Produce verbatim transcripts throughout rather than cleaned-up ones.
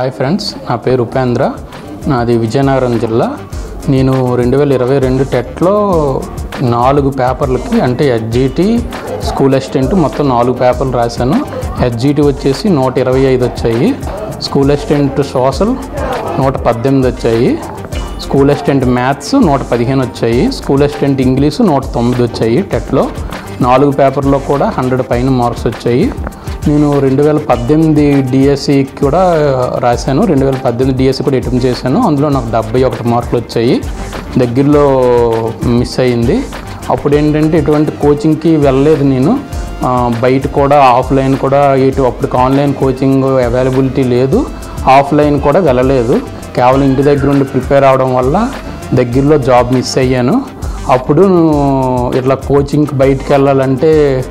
Hi friends, నా పేరు ఉపేంద్ర. నాది విజయనగరం జిల్లా. నేను రెండు వేల ఇరవై రెండు టెట్లో నాలుగు పేపర్లకి అంటే హెచ్జిటి, స్కూల్ అసిస్టెంట్ మొత్తం నాలుగు పేపర్లు రాశాను. హెచ్జిటి వచ్చేసి నూట ఇరవై ఐదు వచ్చాయి. స్కూల్ అసిస్టెంట్ సోషల్ నూట పద్దెనిమిది వచ్చాయి. స్కూల్ అసిస్టెంట్ మ్యాథ్స్ నూట పదిహేను వచ్చాయి. స్కూల్ అసిస్టెంట్ ఇంగ్లీషు నూట తొమ్మిది వచ్చాయి. టెట్లో నాలుగు పేపర్లో కూడా హండ్రెడ్ పైన మార్క్స్ వచ్చాయి. నేను రెండు వేల పద్దెనిమిది డిఎస్సి కూడా రాశాను. రెండు వేల పద్దెనిమిది డిఎస్సి కూడా అటెంప్ట్ చేశాను. అందులో నాకు డెబ్బై ఒకటి మార్కులు వచ్చాయి. దగ్గరలో మిస్ అయింది. అప్పుడు ఏంటంటే ఎటువంటి కోచింగ్కి వెళ్ళలేదు నేను. బయట కూడా ఆఫ్లైన్ కూడా ఇటు అప్పటికి ఆన్లైన్ కోచింగ్ అవైలబిలిటీ లేదు. ఆఫ్లైన్ కూడా వెళ్ళలేదు. కేవలం ఇంటి దగ్గర ఉండి ప్రిపేర్ అవడం వల్ల దగ్గరలో జాబ్ మిస్ అయ్యాను. అప్పుడు ఇట్లా కోచింగ్కి బయటికి వెళ్ళాలంటే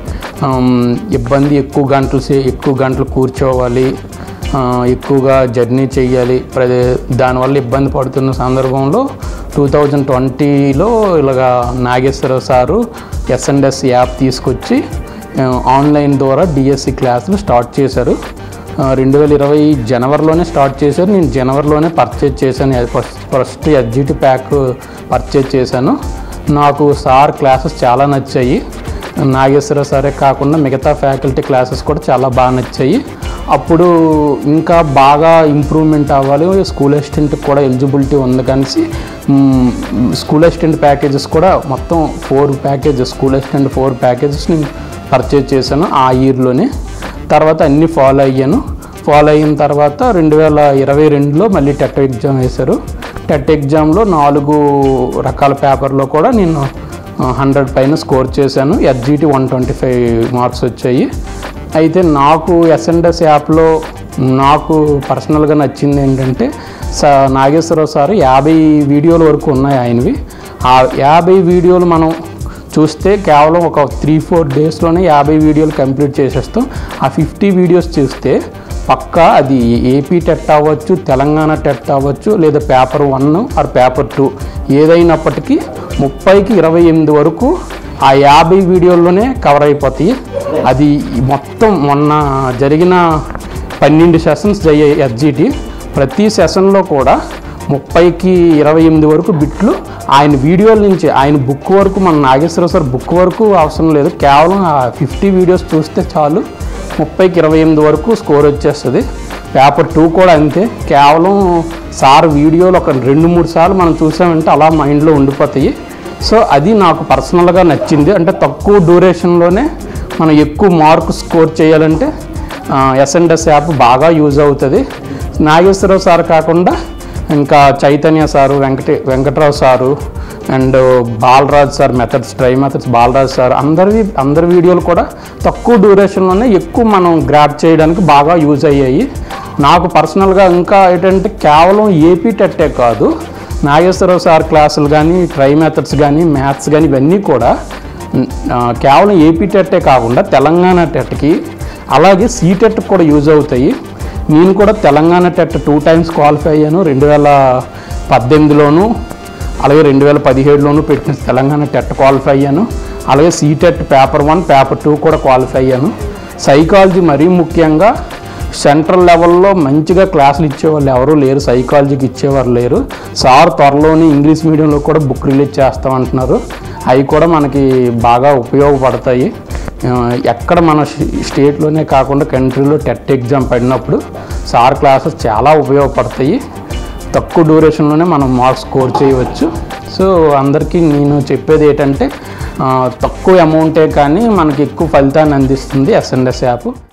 ఇబ్బంది, ఎక్కువ గంటలు ఎక్కువ గంటలు కూర్చోవాలి, ఎక్కువగా జర్నీ చేయాలి. ప్రదే దానివల్ల ఇబ్బంది పడుతున్న సందర్భంలో టూ థౌజండ్ ట్వంటీలో ఇలాగా Nageswara sir S and S app తీసుకొచ్చి ఆన్లైన్ ద్వారా డిఎస్సి క్లాసులు స్టార్ట్ చేశారు. రెండు వేల ఇరవై జనవరిలోనే స్టార్ట్ చేశారు. నేను జనవరిలోనే పర్చేజ్ చేశాను. First first HGT pack purchase చేశాను. నాకు సార్ క్లాసెస్ చాలా నచ్చాయి. నాగేశ్వర సారే కాకుండా మిగతా ఫ్యాకల్టీ క్లాసెస్ కూడా చాలా బాగా నచ్చాయి. అప్పుడు ఇంకా బాగా ఇంప్రూవ్మెంట్ అవ్వాలి, స్కూల్ అసిస్టెంట్కి కూడా ఎలిజిబిలిటీ ఉంది కలిసి స్కూల్ అసిస్టెంట్ ప్యాకేజెస్ కూడా మొత్తం four packages school assistant four packages నేను పర్చేజ్ చేశాను ఆ ఇయర్లోనే. తర్వాత అన్నీ ఫాలో అయ్యాను. ఫాలో అయిన తర్వాత రెండు వేల ఇరవై రెండులో మళ్ళీ టెట్ ఎగ్జామ్ వేశారు. టెట్ ఎగ్జామ్లో నాలుగు రకాల పేపర్లో కూడా నేను హండ్రెడ్ పైన స్కోర్ చేశాను. HGT one twenty five marks వచ్చాయి. అయితే నాకు ఎస్ అండ్ ఎస్ యాప్లో నాకు పర్సనల్గా నచ్చింది ఏంటంటే సా నాగేశ్వరరావు సార్ యాభై వీడియోల వరకు ఉన్నాయి ఆయనవి. ఆ యాభై వీడియోలు మనం చూస్తే కేవలం ఒక త్రీ ఫోర్ డేస్లోనే యాభై వీడియోలు కంప్లీట్ చేసేస్తాం. ఆ ఫిఫ్టీ వీడియోస్ చూస్తే పక్కా అది ఏపీ టెట్ అవ్వచ్చు, తెలంగాణ టెట్ అవ్వచ్చు, లేదా paper one or paper two ఏదైనప్పటికీ ముప్పైకి ఇరవై ఎనిమిది వరకు ఆ యాభై వీడియోల్లోనే కవర్ అయిపోతాయి. అది మొత్తం మొన్న జరిగిన పన్నెండు సెషన్స్ అయ్యాయి హెచ్జిటి. ప్రతి సెషన్లో కూడా ముప్పైకి ఇరవై ఎనిమిది వరకు బిట్లు ఆయన వీడియోల నుంచి ఆయన బుక్ వరకు, మన నాగేశ్వర సార్ బుక్ వరకు అవసరం లేదు. కేవలం ఆ ఫిఫ్టీ వీడియోస్ చూస్తే చాలు ముప్పైకి ఇరవై ఎనిమిది వరకు స్కోర్ వచ్చేస్తుంది. పేపర్ టూ కూడా అంతే. కేవలం సార్ వీడియోలు ఒక రెండు మూడు సార్లు మనం చూసామంటే అలా మైండ్లో ఉండిపోతాయి. సో అది నాకు పర్సనల్గా నచ్చింది. అంటే తక్కువ డ్యూరేషన్లోనే మనం ఎక్కువ మార్క్ స్కోర్ చేయాలంటే ఎస్ అండ్ ఎస్ యాప్ బాగా యూజ్ అవుతుంది. నాగేశ్వరరావు సార్ కాకుండా ఇంకా Chaitanya sir, Venkata Venkatrao sir and Balaraj sir methods try methods Balaraj sir అందరివి అందరి వీడియోలు కూడా తక్కువ డ్యూరేషన్లోనే ఎక్కువ మనం గ్రాప్ చేయడానికి బాగా యూజ్ అయ్యాయి. నాకు పర్సనల్గా ఇంకా ఏంటంటే కేవలం ఏపీ టెట్టే కాదు, నాగేశ్వరరావు సార్ క్లాసులు కానీ, ట్రై మెథడ్స్ కానీ, మ్యాథ్స్ కానీ ఇవన్నీ కూడా కేవలం ఏపీ టెట్టే కాకుండా తెలంగాణ టెట్కి అలాగే సీటెట్కి కూడా యూజ్ అవుతాయి. నేను కూడా Telangana TET two times qualify అయ్యాను. రెండు వేల పద్దెనిమిదిలోను అలాగే రెండు వేల పదిహేడులోను పెట్టిన తెలంగాణ టెట్ క్వాలిఫై అయ్యాను. అలాగే CTET paper one paper two కూడా క్వాలిఫై అయ్యాను. సైకాలజీ మరీ ముఖ్యంగా సెంట్రల్ లెవెల్లో మంచిగా క్లాసులు ఇచ్చేవాళ్ళు ఎవరూ లేరు, సైకాలజీకి ఇచ్చేవారు లేరు. సార్ త్వరలోనే ఇంగ్లీష్ మీడియంలో కూడా బుక్ రిలీజ్ చేస్తామంటున్నారు. అవి కూడా మనకి బాగా ఉపయోగపడతాయి. ఎక్కడ మన స్టేట్లోనే కాకుండా కంట్రీలో టెట్ ఎగ్జామ్ పడినప్పుడు సార్ క్లాసెస్ చాలా ఉపయోగపడతాయి. తక్కువ డ్యూరేషన్లోనే మనం మార్క్స్ స్కోర్ చేయవచ్చు. సో అందరికీ నేను చెప్పేది ఏంటంటే తక్కువ అమౌంటే కానీ మనకి ఎక్కువ ఫలితాన్ని అందిస్తుంది ఎస్ అండ్ ఎస్ యాప్.